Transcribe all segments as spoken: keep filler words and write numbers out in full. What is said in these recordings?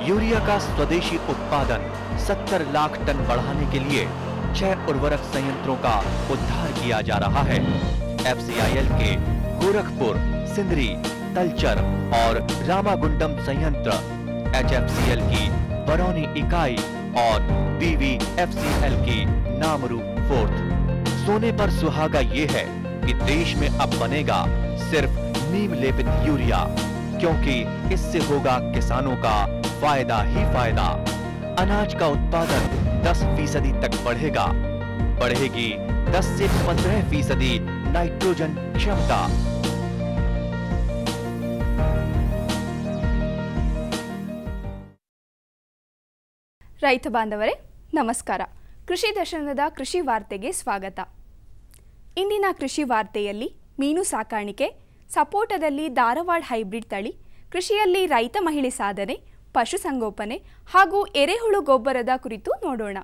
Urea का स्वदेशी उत्पादन सत्तर लाख टन बढ़ाने के लिए छह उर्वरक संयंत्रों का उद्धार किया जा रहा है। एफ सी आई एल के गोरखपुर, सिंदरी, तलचर और रामागुंडम संयंत्र, एच एफ सी एल की बरौनी इकाई और B V F C L की नामरू फोर्थ। सोने पर सुहागा ये है कि देश में अब बनेगा सिर्फ नीम लेपित यूरिया, क्योंकि इससे होगा किसानों का फायदा ही फायदा। अनाज का उत्पादन दस फीसदी तक बढ़ेगा, बढ़ेगी दस से पंद्रह फीसदी नाइट्रोजन क्षमता। ರೈತ ಬಾಂಧವರೇ ನಮಸ್ಕಾರ. ಕೃಷಿ ದರ್ಶನದ ಕೃಷಿ ವಾರ್ತೆಗೆ ಸ್ವಾಗತ. ಇಂದಿನ ಕೃಷಿ ವಾರ್ತೆಯಲ್ಲಿ ಮೀನು ಸಾಕಾಣಿಕೆ, ಸಪೋಟದಲ್ಲಿ ಧಾರವಾಡ ಹೈಬ್ರಿಡ್ ತಳಿ, ಕೃಷಿಯಲ್ಲಿ ರೈತ ಮಹಿಳೆ ಸಾಧನೆ, ಪಶುಸಂಗೋಪನೆ ಹಾಗೂ ಎರೆಹುಳು ಗೊಬ್ಬರದ ಕುರಿತು ನೋಡೋಣ.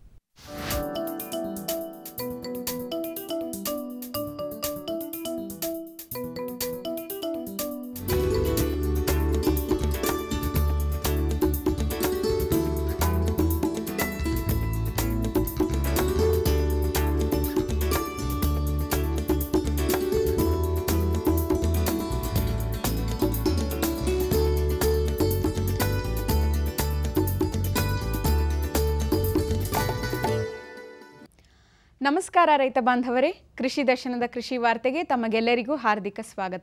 ನಮಸ್ಕಾರ ರೈತ ಬಾಂಧವರೇ, ಕೃಷಿ ದರ್ಶನದ ಕೃಷಿ ವಾರ್ತೆಗೆ ತಮಗೆಲ್ಲರಿಗೂ ಹಾರ್ದಿಕ ಸ್ವಾಗತ.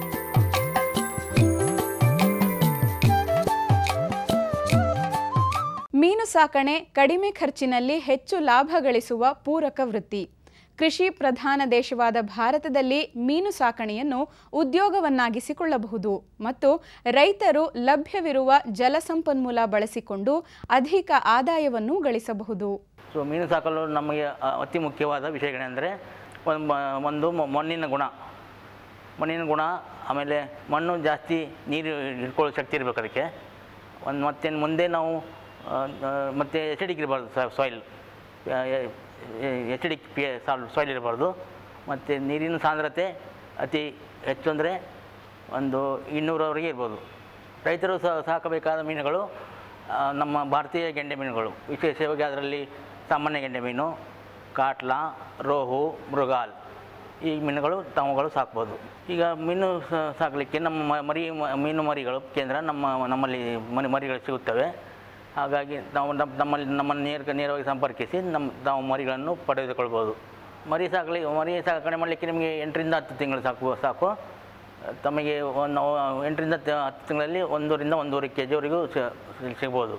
ಮೀನು ಸಾಕಣೆ ಕಡಿಮೆ ಖರ್ಚಿನಲ್ಲಿ ಹೆಚ್ಚು ಲಾಭ ಗಳಿಸುವ ಪೂರಕ ವೃತ್ತಿ. ಕೃಷಿ ಪ್ರಧಾನ ದೇಶವಾದ ಭಾರತದಲ್ಲಿ ಮೀನು ಸಾಕಣೆಯನ್ನು ಉದ್ಯೋಗವನ್ನಾಗಿಸಿಕೊಳ್ಳಬಹುದು ಮತ್ತು ರೈತರು ಲಭ್ಯವಿರುವ ಜಲಸಂಪನ್ಮೂಲ ಬಳಸಿಕೊಂಡು ಅಧಿಕ ಆದಾಯವನ್ನು ಗಳಿಸಬಹುದು. ಸೊ ಮೀನು ಸಾಕಲು ನಮಗೆ ಅತಿ ಮುಖ್ಯವಾದ ವಿಷಯಗಳೆಂದರೆ ಒಂದು ಮಣ್ಣಿನ ಗುಣ ಮಣ್ಣಿನ ಗುಣ ಆಮೇಲೆ ಮಣ್ಣು ಜಾಸ್ತಿ ನೀರು ಹಿಡ್ಕೊಳ್ಳೋ ಶಕ್ತಿ ಇರಬೇಕು ಅದಕ್ಕೆ. ಒಂದು ಮತ್ತೆ ಮುಂದೆ ನಾವು ಮತ್ತು ಎಸಿಡಿಕ್ ಇರಬಾರ್ದು ಸಾಯಿಲ್, ಎಸಿಡಿಕ್ ಪಿ ಸಾಯಿಲ್ ಇರಬಾರ್ದು. ಮತ್ತು ನೀರಿನ ಸಾಂದ್ರತೆ ಅತಿ ಹೆಚ್ಚು ಅಂದರೆ ಒಂದು ಇನ್ನೂರವರೆಗೆ ಇರ್ಬೋದು. ರೈತರು ಸಾಕಬೇಕಾದ ಮೀನುಗಳು ನಮ್ಮ ಭಾರತೀಯ ಗೆಂಡೆ ಮೀನುಗಳು, ವಿಶೇಷವಾಗಿ ಅದರಲ್ಲಿ ಸಾಮಾನ್ಯ ಗೆಂಡೆ ಮೀನು, ಕಾಟ್ಲಾ, ರೋಹು, ಮೃಗಾಲ್ ಈ ಮೀನುಗಳು ತಾವುಗಳು ಸಾಕ್ಬೋದು. ಈಗ ಮೀನು ಸಾಕಲಿಕ್ಕೆ ನಮ್ಮ ಮರಿ ಮೀನು ಮರಿಗಳು ಕೇಂದ್ರ ನಮ್ಮ ನಮ್ಮಲ್ಲಿ ಮರಿ ಮರಿಗಳು ಸಿಗುತ್ತವೆ. ಹಾಗಾಗಿ ನಾವು ನಮ್ಮ ನಮ್ಮಲ್ಲಿ ನಮ್ಮನ್ನು ನೇರ ನೇರವಾಗಿ ಸಂಪರ್ಕಿಸಿ ನಮ್ಮ ನಾವು ಮರಿಗಳನ್ನು ಪಡೆದುಕೊಳ್ಬೋದು. ಮರಿ ಸಾಕಲಿ ಮರಿ ಸಾಕಣೆ ಮಾಡಲಿಕ್ಕೆ ನಿಮಗೆ ಎಂಟರಿಂದ ಹತ್ತು ತಿಂಗಳು ಸಾಕು ಸಾಕು ತಮಗೆ ಒಂದು ಎಂಟರಿಂದ ಹತ್ತು ತಿಂಗಳಲ್ಲಿ ಒಂದೂರಿಂದ ಒಂದೂವರೆ ಕೆ ಜಿವರೆಗೂ ಸಿಗ್ಬೋದು.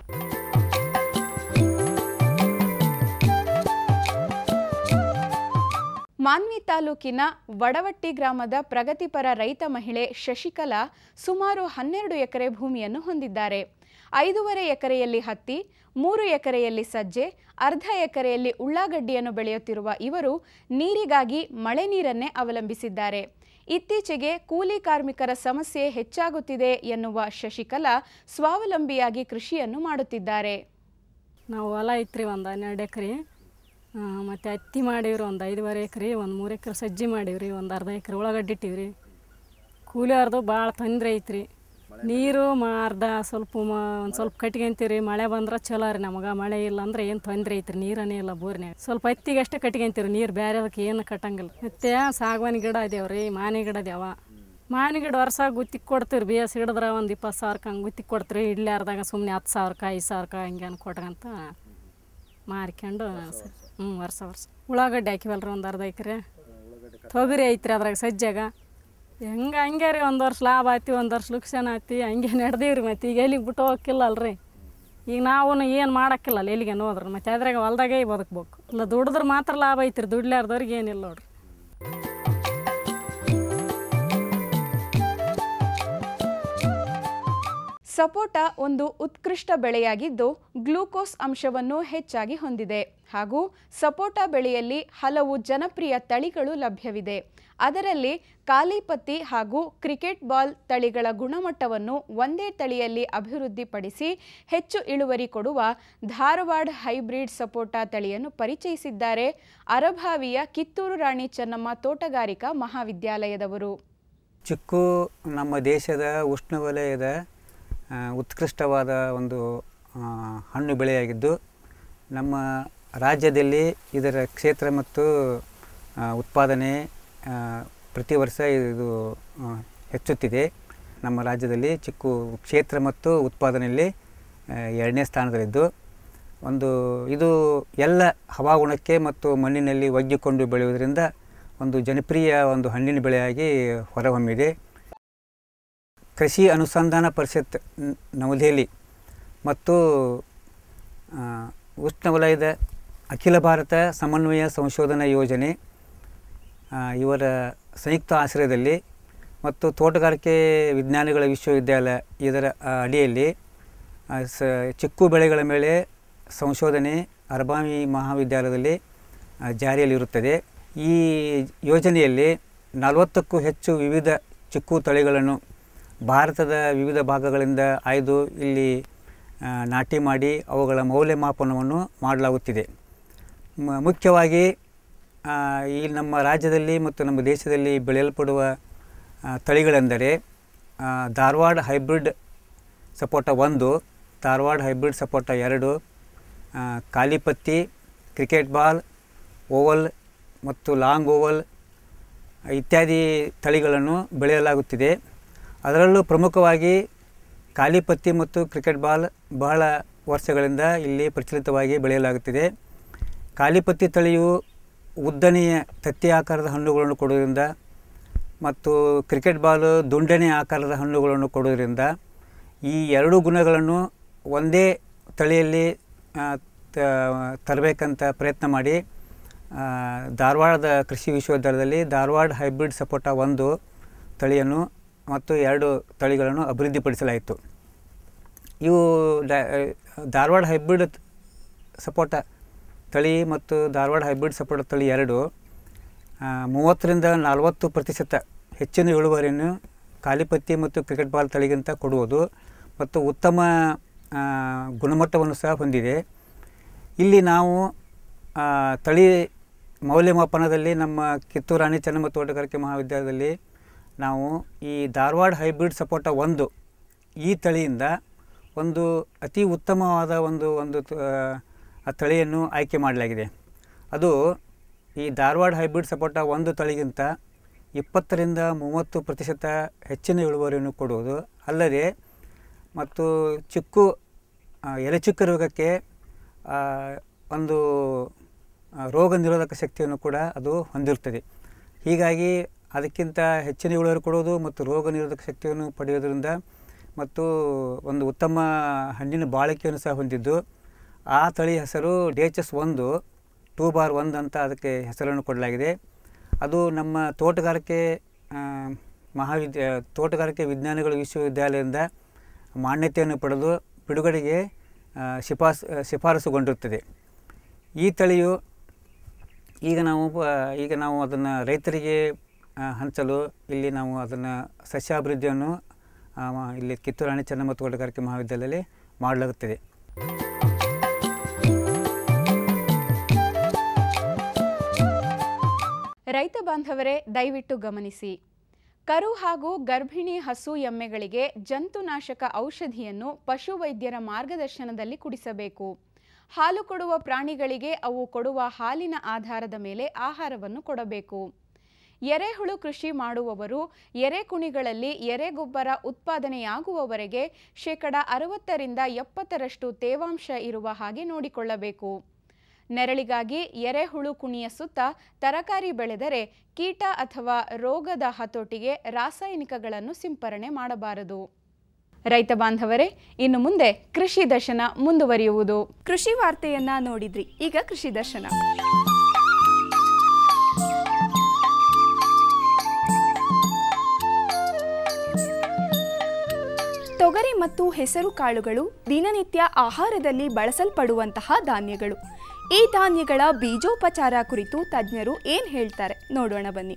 ಮಾನ್ವಿ ತಾಲೂಕಿನ ವಡವಟ್ಟಿ ಗ್ರಾಮದ ಪ್ರಗತಿಪರ ರೈತ ಮಹಿಳೆ ಶಶಿಕಲಾ ಸುಮಾರು ಹನ್ನೆರಡು ಎಕರೆ ಭೂಮಿಯನ್ನು ಹೊಂದಿದ್ದಾರೆ. ಐದೂವರೆ ಎಕರೆಯಲ್ಲಿ ಹತ್ತಿ, ಮೂರು ಎಕರೆಯಲ್ಲಿ ಸಜ್ಜೆ, ಅರ್ಧ ಎಕರೆಯಲ್ಲಿ ಉಳ್ಳಾಗಡ್ಡಿಯನ್ನು ಬೆಳೆಯುತ್ತಿರುವ ಇವರು ನೀರಿಗಾಗಿ ಮಳೆ ನೀರನ್ನೇ ಅವಲಂಬಿಸಿದ್ದಾರೆ. ಇತ್ತೀಚೆಗೆ ಕೂಲಿ ಕಾರ್ಮಿಕರ ಸಮಸ್ಯೆ ಹೆಚ್ಚಾಗುತ್ತಿದೆ ಎನ್ನುವ ಶಶಿಕಲಾ ಸ್ವಾವಲಂಬಿಯಾಗಿ ಕೃಷಿಯನ್ನು ಮಾಡುತ್ತಿದ್ದಾರೆ. ನಾವು ಹೊಲ ಐತ್ರಿ ಒಂದು ಹನ್ನೆರಡು ಎಕರೆ, ಮತ್ತು ಹತ್ತಿ ಮಾಡೀವ್ರಿ ಒಂದು ಐದುವರೆ ಎಕರೆ, ಒಂದು ಮೂರು ಎಕರೆ ಸಜ್ಜಿ ಮಾಡೀವ್ರಿ, ಒಂದು ಅರ್ಧ ಎಕರೆ ಉಳ್ಳಾಗಡ್ಡಿ ಇಟ್ಟಿವ್ರಿ. ಕೂಲಿಯವ್ರದ್ದು ಭಾಳ ತೊಂದರೆ ಐತ್ರಿ. ನೀರು ಮಾ ಅರ್ಧ ಸ್ವಲ್ಪ ಮ ಒಂದು ಸ್ವಲ್ಪ ಕಟ್ಕೊಂತೀವಿ. ಮಳೆ ಬಂದ್ರೆ ಚಲೋ ರೀ ನಮಗೆ, ಮಳೆ ಇಲ್ಲ ಅಂದ್ರೆ ಏನು ತೊಂದರೆ ಐತ್ರಿ. ನೀರನೇ ಇಲ್ಲ ಬೋರ್ನ್ಯಾಗ, ಸ್ವಲ್ಪ ಹತ್ತಿಗೆ ಅಷ್ಟೇ ಕಟ್ಕೊಂತೀವಿ, ನೀರು ಬೇರೆ ಅದಕ್ಕೆ ಏನು ಕಟ್ಟಂಗಿಲ್ಲ. ಮತ್ತು ಸಾಗವಾನಿ ಗಿಡ ಇದೇವ್ರಿ, ಮಾನೆ ಗಿಡ ಇದೇವ. ಮಾನೆ ಗಿಡ ವರ್ಷ ಗುತ್ತಿಗೆ ಕೊಡ್ತೀವಿ, ಬೇಸ್ ಹಿಡಿದ್ರೆ ಒಂದು ಇಪ್ಪತ್ತು ಸಾವಿರಕ್ಕೆ ಹಂಗೆ ಗುತ್ತಿಗೆ ಕೊಡ್ತೀವಿ. ಇಡ್ಲಾರ್ದಾಗ ಸುಮ್ಮನೆ ಹತ್ತು ಸಾವಿರಕ್ಕೆ ಐದು ಸಾವಿರಕ್ಕೆ ಹಂಗೆ ಕೊಟ್ಕಂತ ಮಾರ್ಕೊಂಡು ಹ್ಞೂ ವರ್ಷ ವರ್ಷ ಉಳ್ಳಾಗಡ್ಡಿ ಹಾಕಿವಲ್ರಿ ಒಂದು ಅರ್ಧ ಎಕರೆ. ತೊಗರಿ ಐತ್ರಿ ಅದ್ರಾಗ ಸಜ್ಜಾಗ. ಹೆಂಗೆ ಹಂಗೆ ರೀ, ಒಂದು ವರ್ಷ ಲಾಭ ಆಯ್ತಿ, ಒಂದು ವರ್ಷ ಲುಕ್ಸಾನ್ ಆಯ್ತಿ, ಹಂಗೆ ನಡೆದೀವಿ ರೀ. ಮತ್ತು ಈಗ ಎಲ್ಲಿಗೆ ಬಿಟ್ಟು ಹೋಗಿಲ್ಲ ಅಲ್ರಿ. ಈಗ ನಾವು ಏನು ಮಾಡೋಕ್ಕಿಲ್ಲ ಅಲ್ಲಿ ಎಲ್ಲಿಗೆ ಹೋದ್ರೆ, ಮತ್ತು ಅದ್ರಾಗ ಹೊಲ್ದಾಗೆ ಬದುಕ್ಬೇಕು. ಇಲ್ಲ ದುಡಿದ್ರೆ ಮಾತ್ರ ಲಾಭ ಐತ್ರಿ, ದುಡ್ಲಾರ್ದವ್ರಿಗೆ ಏನಿಲ್ಲ ನೋಡ್ರಿ. ಸಪೋಟ ಒಂದು ಉತ್ಕೃಷ್ಟ ಬೆಳೆಯಾಗಿದ್ದು ಗ್ಲೂಕೋಸ್ ಅಂಶವನ್ನು ಹೆಚ್ಚಾಗಿ ಹೊಂದಿದೆ ಹಾಗೂ ಸಪೋಟ ಬೆಳೆಯಲ್ಲಿ ಹಲವು ಜನಪ್ರಿಯ ತಳಿಗಳು ಲಭ್ಯವಿದೆ. ಅದರಲ್ಲಿ ಕಾಲಿಪತ್ತಿ ಹಾಗೂ ಕ್ರಿಕೆಟ್ ಬಾಲ್ ತಳಿಗಳ ಗುಣಮಟ್ಟವನ್ನು ಒಂದೇ ತಳಿಯಲ್ಲಿ ಅಭಿವೃದ್ಧಿಪಡಿಸಿ ಹೆಚ್ಚು ಇಳುವರಿ ಕೊಡುವ ಧಾರವಾಡ ಹೈಬ್ರಿಡ್ ಸಪೋಟ ತಳಿಯನ್ನು ಪರಿಚಯಿಸಿದ್ದಾರೆ ಅರಭಾವಿಯ ಕಿತ್ತೂರು ರಾಣಿ ಚೆನ್ನಮ್ಮ ತೋಟಗಾರಿಕಾ ಮಹಾವಿದ್ಯಾಲಯದವರು. ಚಿಕ್ಕು ನಮ್ಮ ದೇಶದ ಉಷ್ಣವಲಯದ ಉತ್ಕೃಷ್ಟವಾದ ಒಂದು ಹಣ್ಣು ಬೆಳೆಯಾಗಿದ್ದು ನಮ್ಮ ರಾಜ್ಯದಲ್ಲಿ ಇದರ ಕ್ಷೇತ್ರ ಮತ್ತು ಉತ್ಪಾದನೆ ಪ್ರತಿ ವರ್ಷ ಇದು ಹೆಚ್ಚುತ್ತಿದೆ. ನಮ್ಮ ರಾಜ್ಯದಲ್ಲಿ ಚಿಕ್ಕು ಕ್ಷೇತ್ರ ಮತ್ತು ಉತ್ಪಾದನೆಯಲ್ಲಿ ಎರಡನೇ ಸ್ಥಾನದಲ್ಲಿದ್ದು ಒಂದು ಇದು ಎಲ್ಲ ಹವಾಗುಣಕ್ಕೆ ಮತ್ತು ಮಣ್ಣಿನಲ್ಲಿ ಒಗ್ಗಿಕೊಂಡು ಬೆಳೆಯುವುದರಿಂದ ಒಂದು ಜನಪ್ರಿಯ ಒಂದು ಹಣ್ಣಿನ ಬೆಳೆಯಾಗಿ ಹೊರಹೊಮ್ಮಿದೆ. ಕೃಷಿ ಅನುಸಂಧಾನ ಪರಿಷತ್ ನವದೆಹಲಿ ಮತ್ತು ಉಷ್ಣವಲಯದ ಅಖಿಲ ಭಾರತ ಸಮನ್ವಯ ಸಂಶೋಧನಾ ಯೋಜನೆ ಇವರ ಸಂಯುಕ್ತ ಆಶ್ರಯದಲ್ಲಿ ಮತ್ತು ತೋಟಗಾರಿಕೆ ವಿಜ್ಞಾನಗಳ ವಿಶ್ವವಿದ್ಯಾಲಯ ಇದರ ಅಡಿಯಲ್ಲಿ ಸ ಚಿಕ್ಕು ಬೆಳೆಗಳ ಮೇಲೆ ಸಂಶೋಧನೆ ಅರಬಾವಿ ಮಹಾವಿದ್ಯಾಲಯದಲ್ಲಿ ಜಾರಿಯಲ್ಲಿರುತ್ತದೆ. ಈ ಯೋಜನೆಯಲ್ಲಿ ನಲವತ್ತಕ್ಕೂ ಹೆಚ್ಚು ವಿವಿಧ ಚಿಕ್ಕು ತಳಿಗಳನ್ನು ಭಾರತದ ವಿವಿಧ ಭಾಗಗಳಿಂದ ಆಯ್ದು ಇಲ್ಲಿ ನಾಟಿ ಮಾಡಿ ಅವುಗಳ ಮೌಲ್ಯಮಾಪನವನ್ನು ಮಾಡಲಾಗುತ್ತಿದೆ. ಮುಖ್ಯವಾಗಿ ಈ ನಮ್ಮ ರಾಜ್ಯದಲ್ಲಿ ಮತ್ತು ನಮ್ಮ ದೇಶದಲ್ಲಿ ಬೆಳೆಯಲ್ಪಡುವ ತಳಿಗಳೆಂದರೆ ಧಾರವಾಡ ಹೈಬ್ರಿಡ್ ಸಪೋಟ ಒಂದು, ಧಾರವಾಡ ಹೈಬ್ರಿಡ್ ಸಪೋಟ ಎರಡು, ಕಾಲಿಪತ್ತಿ, ಕ್ರಿಕೆಟ್ ಬಾಲ್, ಓವಲ್ ಮತ್ತು ಲಾಂಗ್ ಓವಲ್ ಇತ್ಯಾದಿ ತಳಿಗಳನ್ನು ಬೆಳೆಯಲಾಗುತ್ತಿದೆ. ಅದರಲ್ಲೂ ಪ್ರಮುಖವಾಗಿ ಕಾಲಿಪತ್ತಿ ಮತ್ತು ಕ್ರಿಕೆಟ್ ಬಾಲ್ ಬಹಳ ವರ್ಷಗಳಿಂದ ಇಲ್ಲಿ ಪ್ರಚಲಿತವಾಗಿ ಬೆಳೆಯಲಾಗುತ್ತಿದೆ. ಕಾಲಿಪತ್ತಿ ತಳಿಯು ಉದ್ದನೆಯ ತತ್ತಿ ಆಕಾರದ ಹಣ್ಣುಗಳನ್ನು ಕೊಡುವುದರಿಂದ ಮತ್ತು ಕ್ರಿಕೆಟ್ ಬಾಲು ದುಂಡನೆ ಆಕಾರದ ಹಣ್ಣುಗಳನ್ನು ಕೊಡುವುದರಿಂದ ಈ ಎರಡು ಗುಣಗಳನ್ನು ಒಂದೇ ತಳಿಯಲ್ಲಿ ತರಬೇಕಂತ ಪ್ರಯತ್ನ ಮಾಡಿ ಧಾರವಾಡದ ಕೃಷಿ ವಿಶ್ವವಿದ್ಯಾಲಯದಲ್ಲಿ ಧಾರವಾಡ ಹೈಬ್ರಿಡ್ ಸಪೋಟ ಒಂದು ತಳಿಯನ್ನು ಮತ್ತು ಎರಡು ತಳಿಗಳನ್ನು ಅಭಿವೃದ್ಧಿಪಡಿಸಲಾಯಿತು. ಇವು ಧಾರವಾಡ ಹೈಬ್ರಿಡ್ ಸಪೋಟ ತಳಿ ಮತ್ತು ಧಾರವಾಡ ಹೈಬ್ರಿಡ್ ಸಪೋಟ ತಳಿ ಎರಡು ಮೂವತ್ತರಿಂದ ನಲವತ್ತು ಪ್ರತಿಶತ ಹೆಚ್ಚಿನ ಇಳುವರಿಯನ್ನು ಕಾಲಿಪತ್ತಿ ಮತ್ತು ಕ್ರಿಕೆಟ್ ಬಾಲ್ ತಳಿಗಿಂತ ಕೊಡುವುದು ಮತ್ತು ಉತ್ತಮ ಗುಣಮಟ್ಟವನ್ನು ಸಹ ಹೊಂದಿದೆ. ಇಲ್ಲಿ ನಾವು ತಳಿ ಮೌಲ್ಯಮಾಪನದಲ್ಲಿ ನಮ್ಮ ಕಿತ್ತೂರು ರಾಣಿ ಚೆನ್ನಮ್ಮ ತೋಟಗಾರಿಕೆ ಮಹಾವಿದ್ಯಾಲಯದಲ್ಲಿ ನಾವು ಈ ಧಾರವಾಡ ಹೈಬ್ರಿಡ್ ಸಪೋಟ ಒಂದು ಈ ತಳಿಯಿಂದ ಒಂದು ಅತಿ ಉತ್ತಮವಾದ ಒಂದು ಒಂದು ತಳಿಯನ್ನು ಆಯ್ಕೆ ಮಾಡಲಾಗಿದೆ. ಅದು ಈ ಧಾರವಾಡ ಹೈಬ್ರಿಡ್ ಸಪೋಟ ಒಂದು ತಳಿಗಿಂತ ಇಪ್ಪತ್ತರಿಂದ ಮೂವತ್ತು ಪ್ರತಿಶತ ಹೆಚ್ಚಿನ ಇಳುವರಿಯನ್ನು ಕೊಡುವುದು ಅಲ್ಲದೆ ಮತ್ತು ಚಿಕ್ಕು ಎಲೆಚುಕ್ಕ ರೋಗಕ್ಕೆ ಒಂದು ರೋಗ ನಿರೋಧಕ ಶಕ್ತಿಯನ್ನು ಕೂಡ ಅದು ಹೊಂದಿರುತ್ತದೆ. ಹೀಗಾಗಿ ಅದಕ್ಕಿಂತ ಹೆಚ್ಚಿನ ಇಳುವರಿ ಕೊಡುವುದು ಮತ್ತು ರೋಗ ನಿರೋಧಕ ಶಕ್ತಿಯನ್ನು ಪಡೆಯೋದರಿಂದ ಮತ್ತು ಒಂದು ಉತ್ತಮ ಹಣ್ಣಿನ ಬಾಳಿಕೆಯನ್ನು ಸಹ ಹೊಂದಿದ್ದು ಆ ತಳಿ ಹೆಸರು ಡಿ ಎಚ್ ಎಸ್ ಒಂದು ಟೂ ಬಾರ್ ಒಂದು ಅಂತ ಅದಕ್ಕೆ ಹೆಸರನ್ನು ಕೊಡಲಾಗಿದೆ. ಅದು ನಮ್ಮ ತೋಟಗಾರಿಕೆ ಮಹಾವಿದ್ಯ ತೋಟಗಾರಿಕೆ ವಿಜ್ಞಾನಗಳ ವಿಶ್ವವಿದ್ಯಾಲಯದಿಂದ ಮಾನ್ಯತೆಯನ್ನು ಪಡೆದು ಬಿಡುಗಡೆಗೆ ಶಿಫಾರಸ್ ಶಿಫಾರಸುಗೊಂಡಿರುತ್ತದೆ. ಈ ತಳಿಯು ಈಗ ನಾವು ಈಗ ನಾವು ಅದನ್ನು ರೈತರಿಗೆ ಹಂಚಲು ಇಲ್ಲಿ ನಾವು ಅದನ್ನು ಸಸ್ಯಾಭಿವೃದ್ಧಿಯನ್ನು ಇಲ್ಲಿ ಕಿತ್ತೂರು ರಾಣಿ ಚೆನ್ನಮ್ಮ ತೋಟಗಾರಿಕೆ ಮಹಾವಿದ್ಯಾಲಯದಲ್ಲಿ ಮಾಡಲಾಗುತ್ತದೆ. ರೈತ ಬಾಂಧವರೇ ದಯವಿಟ್ಟು ಗಮನಿಸಿ, ಕರು ಹಾಗೂ ಗರ್ಭಿಣಿ ಹಸು ಎಮ್ಮೆಗಳಿಗೆ ಜಂತುನಾಶಕ ಔಷಧಿಯನ್ನು ಪಶುವೈದ್ಯರ ಮಾರ್ಗದರ್ಶನದಲ್ಲಿ ಕುಡಿಸಬೇಕು. ಹಾಲು ಕೊಡುವ ಪ್ರಾಣಿಗಳಿಗೆ ಅವು ಕೊಡುವ ಹಾಲಿನ ಆಧಾರದ ಮೇಲೆ ಆಹಾರವನ್ನು ಕೊಡಬೇಕು. ಎರೆಹುಳು ಕೃಷಿ ಮಾಡುವವರು ಎರೆಕುಣಿಗಳಲ್ಲಿ ಎರೆಗೊಬ್ಬರ ಉತ್ಪಾದನೆಯಾಗುವವರೆಗೆ ಶೇಕಡ ಅರವತ್ತರಿಂದ ಎಪ್ಪತ್ತರಷ್ಟು ತೇವಾಂಶ ಇರುವ ಹಾಗೆ ನೋಡಿಕೊಳ್ಳಬೇಕು. ನೆರಳಿಗಾಗಿ ಎರೆಹುಳು ಕುಣಿಯ ಸುತ್ತ ತರಕಾರಿ ಬೆಳೆದರೆ ಕೀಟ ಅಥವಾ ರೋಗದ ಹತೋಟಿಗೆ ರಾಸಾಯನಿಕಗಳನ್ನು ಸಿಂಪರಣೆ ಮಾಡಬಾರದು. ರೈತ ಬಾಂಧವರೇ, ಇನ್ನು ಮುಂದೆ ಕೃಷಿ ದರ್ಶನ ಮುಂದುವರಿಯುವುದು. ಕೃಷಿ ವಾರ್ತೆಯನ್ನ ನೋಡಿದ್ರಿ, ಈಗ ಕೃಷಿ ದರ್ಶನ. ತೊಗರಿ ಮತ್ತು ಹೆಸರು ಕಾಳುಗಳು ದಿನನಿತ್ಯ ಆಹಾರದಲ್ಲಿ ಬಳಸಲ್ಪಡುವಂತಹ ಧಾನ್ಯಗಳು. ಈ ಧಾನ್ಯಗಳ ಬೀಜೋಪಚಾರ ಕುರಿತು ತಜ್ಞರು ಏನ್ ಹೇಳ್ತಾರೆ ನೋಡೋಣ ಬನ್ನಿ.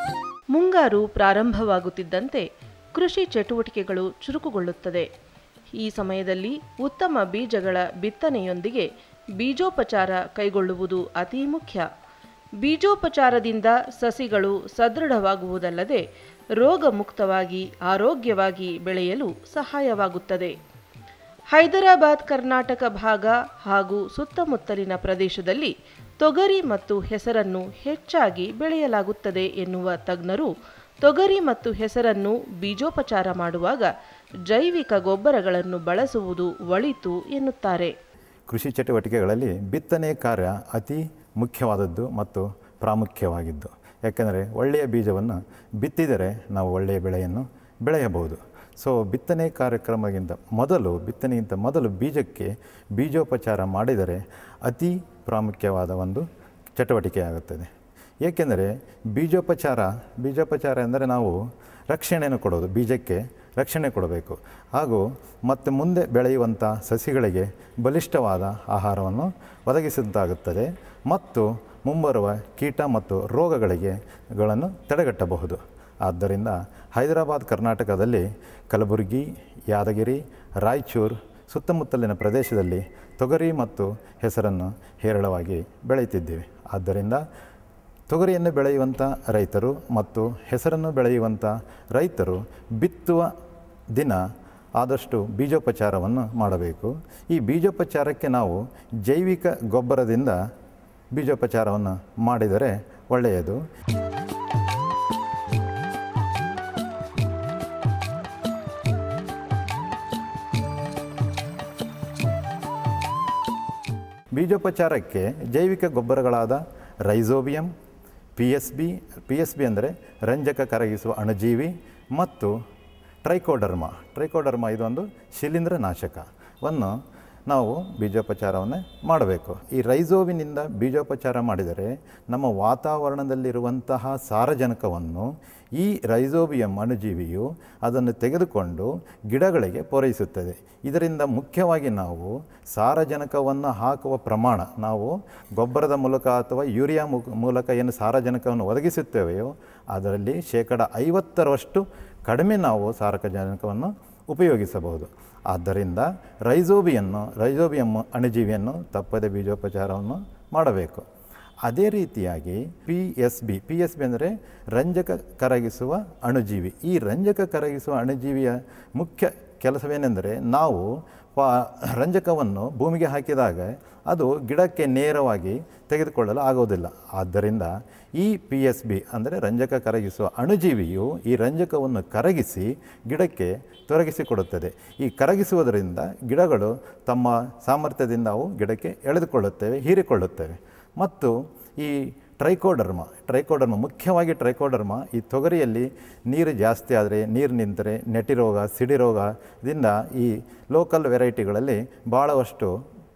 ಮುಂಗಾರು ಪ್ರಾರಂಭವಾಗುತ್ತಿದ್ದಂತೆ ಕೃಷಿ ಚಟುವಟಿಕೆಗಳು ಚುರುಕುಗೊಳ್ಳುತ್ತದೆ. ಈ ಸಮಯದಲ್ಲಿ ಉತ್ತಮ ಬೀಜಗಳ ಬಿತ್ತನೆಯೊಂದಿಗೆ ಬೀಜೋಪಚಾರ ಕೈಗೊಳ್ಳುವುದು ಅತಿ ಮುಖ್ಯ. ಬೀಜೋಪಚಾರದಿಂದ ಸಸಿಗಳು ಸದೃಢವಾಗುವುದಲ್ಲದೆ ರೋಗ ಮುಕ್ತವಾಗಿ ಆರೋಗ್ಯವಾಗಿ ಬೆಳೆಯಲು ಸಹಾಯವಾಗುತ್ತದೆ. ಹೈದರಾಬಾದ್ ಕರ್ನಾಟಕ ಭಾಗ ಹಾಗೂ ಸುತ್ತಮುತ್ತಲಿನ ಪ್ರದೇಶದಲ್ಲಿ ತೊಗರಿ ಮತ್ತು ಹೆಸರನ್ನು ಹೆಚ್ಚಾಗಿ ಬೆಳೆಯಲಾಗುತ್ತದೆ ಎನ್ನುವ ತಜ್ಞರು ತೊಗರಿ ಮತ್ತು ಹೆಸರನ್ನು ಬೀಜೋಪಚಾರ ಮಾಡುವಾಗ ಜೈವಿಕ ಗೊಬ್ಬರಗಳನ್ನು ಬಳಸುವುದು ಒಳಿತು ಎನ್ನುತ್ತಾರೆ. ಕೃಷಿ ಚಟುವಟಿಕೆಗಳಲ್ಲಿ ಬಿತ್ತನೆ ಕಾರ್ಯ ಅತಿ ಮುಖ್ಯವಾದದ್ದು ಮತ್ತು ಪ್ರಾಮುಖ್ಯವಾಗಿದ್ದು. ಯಾಕೆಂದರೆ ಒಳ್ಳೆಯ ಬೀಜವನ್ನು ಬಿತ್ತಿದರೆ ನಾವು ಒಳ್ಳೆಯ ಬೆಳೆಯನ್ನು ಬೆಳೆಯಬಹುದು. ಸೊ ಬಿತ್ತನೆ ಕಾರ್ಯಕ್ರಮಕ್ಕಿಂತ ಮೊದಲು ಬಿತ್ತನೆಗಿಂತ ಮೊದಲು ಬೀಜಕ್ಕೆ ಬೀಜೋಪಚಾರ ಮಾಡಿದರೆ ಅತಿ ಪ್ರಾಮುಖ್ಯವಾದ ಒಂದು ಚಟುವಟಿಕೆಯಾಗುತ್ತದೆ. ಏಕೆಂದರೆ ಬೀಜೋಪಚಾರ ಬೀಜೋಪಚಾರ ಎಂದರೆ ನಾವು ರಕ್ಷಣೆಯನ್ನು ಕೊಡೋದು, ಬೀಜಕ್ಕೆ ರಕ್ಷಣೆ ಕೊಡಬೇಕು ಹಾಗೂ ಮತ್ತು ಮುಂದೆ ಬೆಳೆಯುವಂಥ ಸಸಿಗಳಿಗೆ ಬಲಿಷ್ಠವಾದ ಆಹಾರವನ್ನು ಒದಗಿಸಿದ್ದಾಗುತ್ತದೆ ಮತ್ತು ಮುಂಬರುವ ಕೀಟ ಮತ್ತು ರೋಗಗಳಿಗೆ ಗಳನ್ನು ತಡೆಗಟ್ಟಬಹುದು. ಆದ್ದರಿಂದ ಹೈದರಾಬಾದ್ ಕರ್ನಾಟಕದಲ್ಲಿ ಕಲಬುರಗಿ, ಯಾದಗಿರಿ, ರಾಯಚೂರು ಸುತ್ತಮುತ್ತಲಿನ ಪ್ರದೇಶದಲ್ಲಿ ತೊಗರಿ ಮತ್ತು ಹೆಸರನ್ನು ಹೇರಳವಾಗಿ ಬೆಳೆಯುತ್ತಿದ್ದೇವೆ. ಆದ್ದರಿಂದ ತೊಗರಿಯನ್ನು ಬೆಳೆಯುವಂಥ ರೈತರು ಮತ್ತು ಹೆಸರನ್ನು ಬೆಳೆಯುವಂಥ ರೈತರು ಬಿತ್ತುವ ದಿನ ಆದಷ್ಟು ಬೀಜೋಪಚಾರವನ್ನು ಮಾಡಬೇಕು. ಈ ಬೀಜೋಪಚಾರಕ್ಕೆ ನಾವು ಜೈವಿಕ ಗೊಬ್ಬರದಿಂದ ಬೀಜೋಪಚಾರವನ್ನು ಮಾಡಿದರೆ ಒಳ್ಳೆಯದು. ಬೀಜೋಪಚಾರಕ್ಕೆ ಜೈವಿಕ ಗೊಬ್ಬರಗಳಾದ rhizobium, P S B P S B ಅಂದರೆ ರಂಜಕ ಕರಗಿಸುವ ಅಣುಜೀವಿ ಮತ್ತು ಟ್ರೈಕೋಡರ್ಮಾ ಟ್ರೈಕೋಡರ್ಮಾ ಇದೊಂದು ಶಿಲೀಂಧ್ರ ನಾಶಕವನ್ನು ನಾವು ಬೀಜೋಪಚಾರವನ್ನು ಮಾಡಬೇಕು. ಈ ರೈಜೋಬಿನಿಂದ ಬೀಜೋಪಚಾರ ಮಾಡಿದರೆ ನಮ್ಮ ವಾತಾವರಣದಲ್ಲಿರುವಂತಹ ಸಾರಜನಕವನ್ನು ಈ ರೈಜೋಬಿಯಂ ಅಣುಜೀವಿಯು ಅದನ್ನು ತೆಗೆದುಕೊಂಡು ಗಿಡಗಳಿಗೆ ಪೂರೈಸುತ್ತದೆ. ಇದರಿಂದ ಮುಖ್ಯವಾಗಿ ನಾವು ಸಾರಜನಕವನ್ನು ಹಾಕುವ ಪ್ರಮಾಣ, ನಾವು ಗೊಬ್ಬರದ ಮೂಲಕ ಅಥವಾ ಯೂರಿಯಾ ಮೂಲಕ ಏನು ಸಾರಜನಕವನ್ನು ಒದಗಿಸುತ್ತೇವೆಯೋ ಅದರಲ್ಲಿ ಶೇಕಡ ಐವತ್ತರಷ್ಟು ಕಡಿಮೆ ನಾವು ಸಾರಜನಕವನ್ನು ಉಪಯೋಗಿಸಬಹುದು. ಆದ್ದರಿಂದ ರೈಜೋಬಿಯನ್ನು ರೈಜೋಬಿಯಂ ಅಣುಜೀವಿಯನ್ನು ತಪ್ಪದೆ ಬೀಜೋಪಚಾರವನ್ನು ಮಾಡಬೇಕು. ಅದೇ ರೀತಿಯಾಗಿ P S B P S B ಅಂದರೆ ರಂಜಕ ಕರಗಿಸುವ ಅಣುಜೀವಿ. ಈ ರಂಜಕ ಕರಗಿಸುವ ಅಣುಜೀವಿಯ ಮುಖ್ಯ ಕೆಲಸವೇನೆಂದರೆ ನಾವು ಪಾ ರಂಜಕವನ್ನು ಭೂಮಿಗೆ ಹಾಕಿದಾಗ ಅದು ಗಿಡಕ್ಕೆ ನೇರವಾಗಿ ತೆಗೆದುಕೊಳ್ಳಲು ಆಗೋದಿಲ್ಲ. ಆದ್ದರಿಂದ ಈ ಪಿ ಎಸ್ ಬಿ ಅಂದರೆ ರಂಜಕ ಕರಗಿಸುವ ಅಣುಜೀವಿಯು ಈ ರಂಜಕವನ್ನು ಕರಗಿಸಿ ಗಿಡಕ್ಕೆ ತೊರಗಿಸಿಕೊಡುತ್ತದೆ. ಈ ಕರಗಿಸುವುದರಿಂದ ಗಿಡಗಳು ತಮ್ಮ ಸಾಮರ್ಥ್ಯದಿಂದ ಅವು ಗಿಡಕ್ಕೆ ಎಳೆದುಕೊಳ್ಳುತ್ತವೆ, ಹೀರಿಕೊಳ್ಳುತ್ತವೆ. ಮತ್ತು ಈ ಟ್ರೈಕೋಡರ್ಮ ಟ್ರೈಕೋಡರ್ಮ ಮುಖ್ಯವಾಗಿ ಟ್ರೈಕೋಡರ್ಮ ಈ ತೊಗರಿಯಲ್ಲಿ ನೀರು ಜಾಸ್ತಿ ಆದರೆ, ನೀರು ನಿಂತರೆ ನೆಟಿ ರೋಗ, ಸಿಡಿ ರೋಗದಿಂದ ಈ ಲೋಕಲ್ ವೆರೈಟಿಗಳಲ್ಲಿ ಭಾಳವಷ್ಟು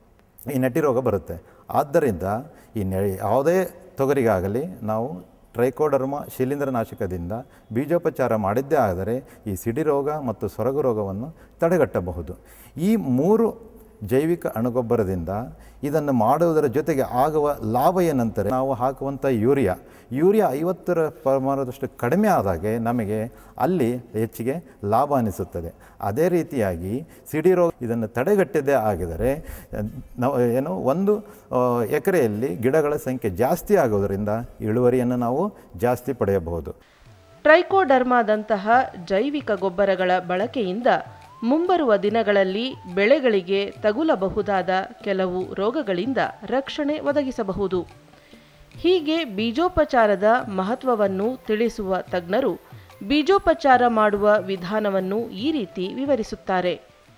ಈ ನೆಟಿ ರೋಗ ಬರುತ್ತೆ. ಆದ್ದರಿಂದ ಈ ನೆ ಯಾವುದೇ ತೊಗರಿಗಾಗಲಿ ನಾವು ಟ್ರೈಕೋಡರ್ಮ ಶಿಲೀಂಧ್ರನಾಶಕದಿಂದ ಬೀಜೋಪಚಾರ ಮಾಡಿದ್ದೇ ಆದರೆ ಈ ಸಿಡಿ ರೋಗ ಮತ್ತು ಸೊರಗು ರೋಗವನ್ನು ತಡೆಗಟ್ಟಬಹುದು. ಈ ಮೂರು ಜೈವಿಕ ಅಣುಗೊಬ್ಬರದಿಂದ ಇದನ್ನು ಮಾಡುವುದರ ಜೊತೆಗೆ ಆಗುವ ಲಾಭ ಏನಂತಾರೆ, ನಾವು ಹಾಕುವಂಥ ಯೂರಿಯಾ ಯೂರಿಯಾ ಐವತ್ತರ ಪ್ರಮಾಣದಷ್ಟು ಕಡಿಮೆ ಆದಾಗೆ ನಮಗೆ ಅಲ್ಲಿ ಹೆಚ್ಚಿಗೆ ಲಾಭ ಅನಿಸುತ್ತದೆ. ಅದೇ ರೀತಿಯಾಗಿ ಸಿಡಿ ರೋಗ ಇದನ್ನು ತಡೆಗಟ್ಟದೇ ಆಗಿದರೆ ನಾವು ಏನು ಒಂದು ಎಕರೆಯಲ್ಲಿ ಗಿಡಗಳ ಸಂಖ್ಯೆ ಜಾಸ್ತಿ ಆಗೋದರಿಂದ ಇಳುವರಿಯನ್ನು ನಾವು ಜಾಸ್ತಿ ಪಡೆಯಬಹುದು. ಟ್ರೈಕೋಡರ್ಮಾದಂತಹ ಜೈವಿಕ ಗೊಬ್ಬರಗಳ ಬಳಕೆಯಿಂದ ಮುಂಬರುವ ದಿನಗಳಲ್ಲಿ ಬೆಳೆಗಳಿಗೆ ತಗುಲಬಹುದಾದ ಕೆಲವು ರೋಗಗಳಿಂದ ರಕ್ಷಣೆ ಒದಗಿಸಬಹುದು. ಹೀಗೆ ಬೀಜೋಪಚಾರದ ಮಹತ್ವವನ್ನು ತಿಳಿಸುವ ತಜ್ಞರು ಬೀಜೋಪಚಾರ ಮಾಡುವ ವಿಧಾನವನ್ನು ಈ ರೀತಿ ವಿವರಿಸುತ್ತಾರೆ.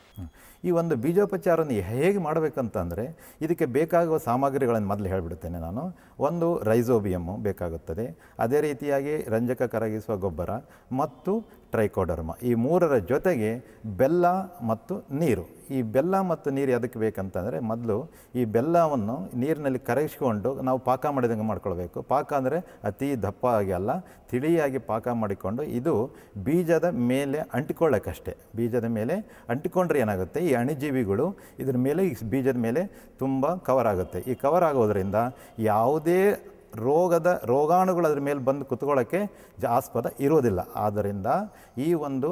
ಈ ಒಂದು ಬೀಜೋಪಚಾರವನ್ನು ಹೇಗೆ ಮಾಡಬೇಕಂತಂದರೆ ಇದಕ್ಕೆ ಬೇಕಾಗುವ ಸಾಮಗ್ರಿಗಳನ್ನು ಮೊದಲು ಹೇಳಿಬಿಡ್ತೇನೆ ನಾನು. ಒಂದು ರೈಜೋಬಿಯಮ್ಮು ಬೇಕಾಗುತ್ತದೆ, ಅದೇ ರೀತಿಯಾಗಿ ರಂಜಕ ಕರಗಿಸುವ ಗೊಬ್ಬರ ಮತ್ತು ಟ್ರೈಕೋಡರ್ಮ. ಈ ಮೂರರ ಜೊತೆಗೆ ಬೆಲ್ಲ ಮತ್ತು ನೀರು. ಈ ಬೆಲ್ಲ ಮತ್ತು ನೀರು ಅದಕ್ಕೆ ಬೇಕಂತಂದರೆ ಮೊದಲು ಈ ಬೆಲ್ಲವನ್ನು ನೀರಿನಲ್ಲಿ ಕರಗಿಸಿಕೊಂಡು ನಾವು ಪಾಕ ಮಾಡಿದಂಗೆ ಮಾಡ್ಕೊಳ್ಬೇಕು. ಪಾಕ ಅಂದರೆ ಅತಿ ದಪ್ಪ ಆಗಿ ಅಲ್ಲ, ತಿಳಿಯಾಗಿ ಪಾಕ ಮಾಡಿಕೊಂಡು ಇದು ಬೀಜದ ಮೇಲೆ ಅಂಟಿಕೊಳ್ಳೋಕ್ಕಷ್ಟೇ. ಬೀಜದ ಮೇಲೆ ಅಂಟಿಕೊಂಡ್ರೆ ಏನಾಗುತ್ತೆ, ಈ ಅಣುಜೀವಿಗಳು ಇದ್ರ ಮೇಲೆ ಈ ಬೀಜದ ಮೇಲೆ ತುಂಬ ಕವರ್ ಆಗುತ್ತೆ. ಈ ಕವರ್ ಆಗೋದರಿಂದ ಯಾವುದೇ ರೋಗದ ರೋಗಾಣುಗಳು ಅದ್ರ ಮೇಲೆ ಬಂದು ಕುತ್ಕೊಳ್ಳೋಕ್ಕೆ ಆಸ್ಪದ ಇರೋದಿಲ್ಲ. ಆದ್ದರಿಂದ ಈ ಒಂದು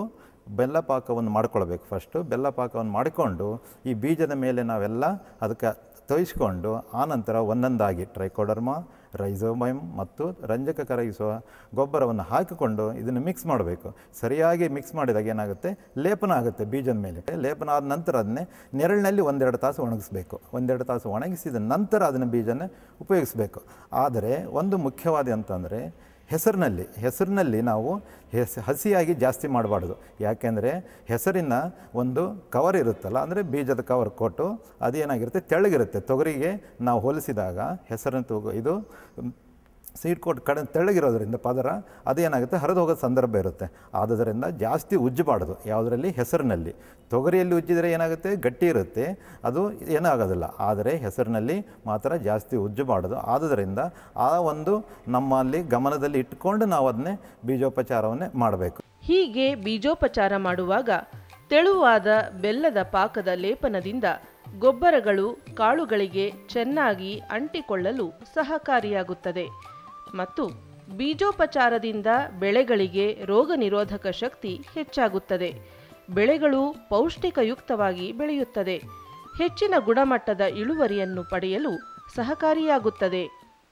ಬೆಲ್ಲ ಪಾಕವನ್ನು ಮಾಡ್ಕೊಳ್ಬೇಕು. ಫಸ್ಟು ಬೆಲ್ಲ ಪಾಕವನ್ನು ಮಾಡಿಕೊಂಡು ಈ ಬೀಜದ ಮೇಲೆ ನಾವೆಲ್ಲ ಅದಕ್ಕೆ ತೋಯಿಸ್ಕೊಂಡು ಆನಂತರ ಒಂದೊಂದಾಗಿ ಟ್ರೈಕೋಡರ್ಮಾ, ರೈಸೋಬಯಮ್ ಮತ್ತು ರಂಜಕ ಕರಗಿಸುವ ಗೊಬ್ಬರವನ್ನು ಹಾಕಿಕೊಂಡು ಇದನ್ನು ಮಿಕ್ಸ್ ಮಾಡಬೇಕು. ಸರಿಯಾಗಿ ಮಿಕ್ಸ್ ಮಾಡಿದಾಗ ಏನಾಗುತ್ತೆ, ಲೇಪನ ಆಗುತ್ತೆ ಬೀಜದ ಮೇಲೆ. ಲೇಪನ ಆದ ನಂತರ ಅದನ್ನೇ ನೆರಳಿನಲ್ಲಿ ಒಂದೆರಡು ತಾಸು ಒಣಗಿಸ್ಬೇಕು. ಒಂದೆರಡು ತಾಸು ಒಣಗಿಸಿದ ನಂತರ ಅದನ್ನು ಬೀಜನ ಉಪಯೋಗಿಸಬೇಕು. ಆದರೆ ಒಂದು ಮುಖ್ಯವಾದ ಅಂತಂದರೆ ಹೆಸರಿನಲ್ಲಿ ಹೆಸರಿನಲ್ಲಿ ನಾವು ಹೆಸ್ ಹಸಿಯಾಗಿ ಜಾಸ್ತಿ ಮಾಡಬಾರ್ದು. ಯಾಕೆಂದರೆ ಹೆಸರಿನ ಒಂದು ಕವರ್ ಇರುತ್ತಲ್ಲ, ಅಂದರೆ ಬೀಜದ ಕವರ್ ಕೊಟ್ಟು ಅದೇನಾಗಿರುತ್ತೆ, ತೆಳ್ಳಗಿರುತ್ತೆ. ತೊಗರಿಗೆ ನಾವು ಹೋಲಿಸಿದಾಗ ಹೆಸರನ್ನು ತಗೋ ಇದು ಸೀಡ್ ಕೋಟ್ ಕಡೆ ತೆಳ್ಳಗಿರೋದ್ರಿಂದ ಪದರ ಅದೇನಾಗುತ್ತೆ, ಹರಿದು ಹೋಗೋ ಸಂದರ್ಭ ಇರುತ್ತೆ. ಆದ್ದರಿಂದ ಜಾಸ್ತಿ ಉಜ್ಜಬಾರ್ದು ಯಾವುದರಲ್ಲಿ, ಹೆಸರಿನಲ್ಲಿ. ತೊಗರಿಯಲ್ಲಿ ಉಜ್ಜಿದರೆ ಏನಾಗುತ್ತೆ, ಗಟ್ಟಿ ಇರುತ್ತೆ, ಅದು ಏನಾಗೋದಿಲ್ಲ. ಆದರೆ ಹೆಸರಿನಲ್ಲಿ ಮಾತ್ರ ಜಾಸ್ತಿ ಉಜ್ಜಬಾರ್ದು. ಆದ್ದರಿಂದ ಆ ಒಂದು ನಮ್ಮಲ್ಲಿ ಗಮನದಲ್ಲಿ ಇಟ್ಕೊಂಡು ನಾವು ಅದನ್ನೇ ಬೀಜೋಪಚಾರವನ್ನೇ ಮಾಡಬೇಕು. ಹೀಗೆ ಬೀಜೋಪಚಾರ ಮಾಡುವಾಗ ತೆಳುವಾದ ಬೆಲ್ಲದ ಪಾಕದ ಲೇಪನದಿಂದ ಗೊಬ್ಬರಗಳು ಕಾಳುಗಳಿಗೆ ಚೆನ್ನಾಗಿ ಅಂಟಿಕೊಳ್ಳಲು ಸಹಕಾರಿಯಾಗುತ್ತದೆ ಮತ್ತು ಬೀಜೋಪಚಾರದಿಂದ ಬೆಳೆಗಳಿಗೆ ರೋಗ ನಿರೋಧಕ ಶಕ್ತಿ ಹೆಚ್ಚಾಗುತ್ತದೆ. ಬೆಳೆಗಳು ಪೌಷ್ಟಿಕಯುಕ್ತವಾಗಿ ಬೆಳೆಯುತ್ತದೆ. ಹೆಚ್ಚಿನ ಗುಣಮಟ್ಟದ ಇಳುವರಿಯನ್ನು ಪಡೆಯಲು ಸಹಕಾರಿಯಾಗುತ್ತದೆ.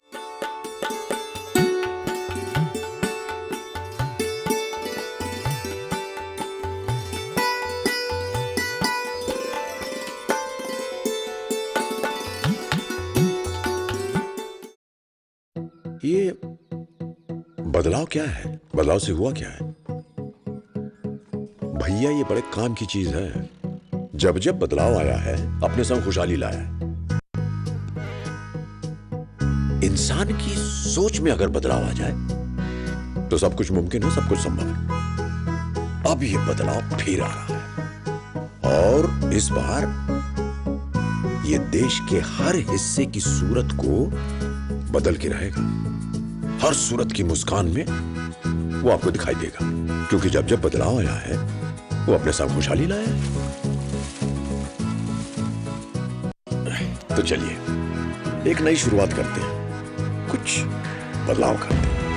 ये बदलाव क्या है? बदलाव से हुआ क्या है? भैया ये बड़े काम की चीज है. जब जब बदलाव आया है अपने संग खुशहाली लाया है. इंसान की सोच में अगर बदलाव आ जाए तो सब कुछ मुमकिन है, सब कुछ संभव है. अब ये बदलाव फिर आ रहा है और इस बार ये देश के हर हिस्से की सूरत को बदल के रहेगा. हर सूरत की मुस्कान में वो आपको दिखाई देगा, क्योंकि जब जब बदलाव आया है वो अपने साथ खुशहाली लाया है. तो चलिए एक नई शुरुआत करते हैं, कुछ बदलाव करते हैं.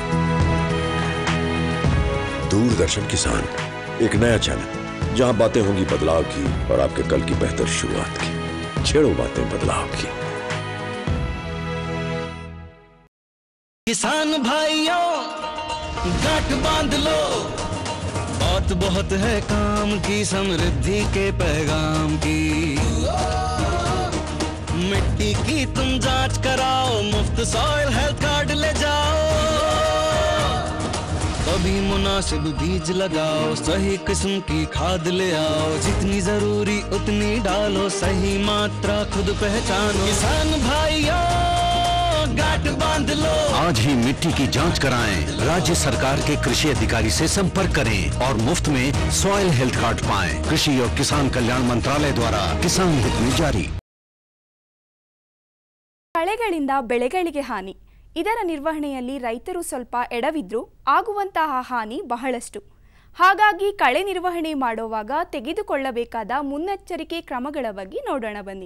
दूरदर्शन किसान, एक नया चैनल जहां बातें होंगी बदलाव की और आपके कल की बेहतर शुरुआत की. छेड़ो बातें बदलाव की. किसान भाइयों गांठ बांध लो, बहुत बहुत है काम की, समृद्धि के पैगाम की. मिट्टी की तुम जांच कराओ, मुफ्त सॉइल हेल्थ कार्ड ले जाओ. कभी मुनासिब बीज लगाओ, सही किस्म की खाद ले आओ. जितनी जरूरी उतनी डालो, सही मात्रा खुद पहचानो. किसान भाइयों गांठ बांध लो. आज ही मिट्टी की जांच कराएं. राज्य सरकार के कृषि अधिकारी से संपर्क करें और मुफ्त में सॉइल हेल्थ कार्ड पाएं. कृषि और किसान कल्याण मंत्रालय द्वारा किसान हित में जारी. ಕಳೆಗಳಿಂದ ಬೆಳೆಗಳಿಗೆ ಹಾನಿ. ಇದರ ನಿರ್ವಹಣೆಯಲ್ಲಿ ರೈತರು ಸ್ವಲ್ಪ ಎಡವಿದ್ರೂ ಆಗುವಂತಹ ಹಾನಿ ಬಹಳಷ್ಟು. ಹಾಗಾಗಿ ಕಳೆ ನಿರ್ವಹಣೆ ಮಾಡುವಾಗ ತೆಗೆದುಕೊಳ್ಳಬೇಕಾದ ಮುನ್ನೆಚ್ಚರಿಕೆ ಕ್ರಮಗಳ ಬಗ್ಗೆ ನೋಡೋಣ ಬನ್ನಿ.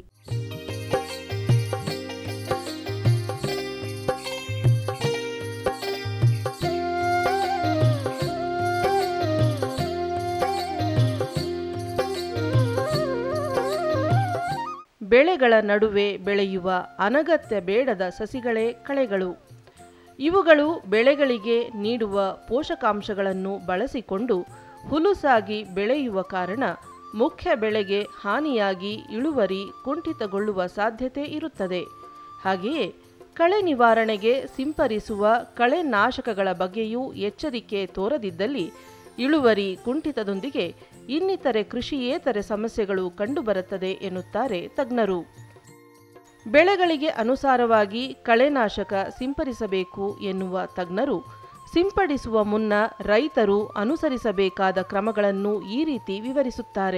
ಬೆಳೆಗಳ ನಡುವೆ ಬೆಳೆಯುವ ಅನಗತ್ಯ ಬೇಡದ ಸಸಿಗಳೇ ಕಳೆಗಳು. ಇವುಗಳು ಬೆಳೆಗಳಿಗೆ ನೀಡುವ ಪೋಷಕಾಂಶಗಳನ್ನು ಬಳಸಿಕೊಂಡು ಹುಲುಸಾಗಿ ಬೆಳೆಯುವ ಕಾರಣ ಮುಖ್ಯ ಬೆಳೆಗೆ ಹಾನಿಯಾಗಿ ಇಳುವರಿ ಕುಂಠಿತಗೊಳ್ಳುವ ಸಾಧ್ಯತೆ ಇರುತ್ತದೆ. ಹಾಗೆಯೇ ಕಳೆ ನಿವಾರಣೆಗೆ ಸಿಂಪರಿಸುವ ಕಳೆನಾಶಕಗಳ ಬಗ್ಗೆಯೂ ಎಚ್ಚರಿಕೆ ತೋರದಿದ್ದಲ್ಲಿ ಇಳುವರಿ ಕುಂಠಿತದೊಂದಿಗೆ ಇನ್ನಿತರೆ ಕೃಷಿಯೇತರ ಸಮಸ್ಯೆಗಳು ಕಂಡುಬರುತ್ತದೆ ಎನ್ನುತ್ತಾರೆ ತಜ್ಞರು. ಬೆಳೆಗಳಿಗೆ ಅನುಸಾರವಾಗಿ ಕಳೆನಾಶಕ ಸಿಂಪರಿಸಬೇಕು ಎನ್ನುವ ತಜ್ಞರು ಸಿಂಪಡಿಸುವ ಮುನ್ನ ರೈತರು ಅನುಸರಿಸಬೇಕಾದ ಕ್ರಮಗಳನ್ನು ಈ ರೀತಿ ವಿವರಿಸುತ್ತಾರೆ.